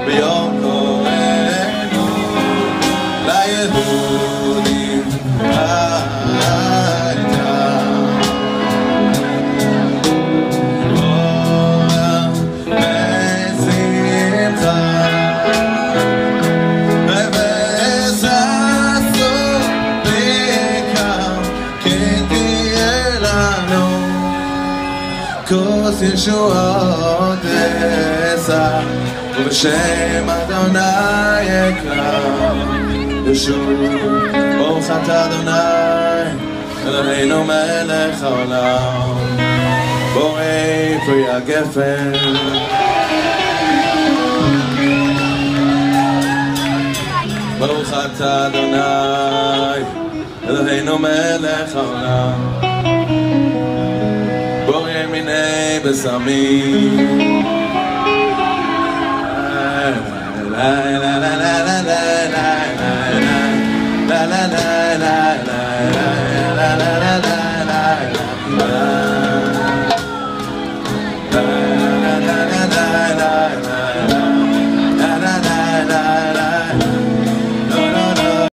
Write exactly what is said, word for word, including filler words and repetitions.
ביום קורנו ליהודים הייתה אורה ושמחה וששו בקם כן תהיה לנו כוס ישועות אשא ובשם אדוני אקרא ישוב ברוך אתה אדוני אלוהינו מלך העולם בורא פרי הגפן ברוך אתה אדוני אלוהינו מלך העולם בורא מיני בשמים la la la la la la la la la la